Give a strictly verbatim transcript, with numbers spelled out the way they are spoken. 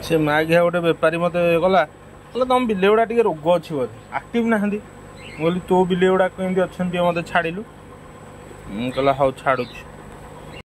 से माघिया गोटे बेपारी मत गला कहला तुम बिले गुड़ा टे रोग अच्छी बोधे आक्टिव ना बोली तो बिले गुड़ा कमी अच्छा मत छाड़ू कहला हाँ छाड़ू।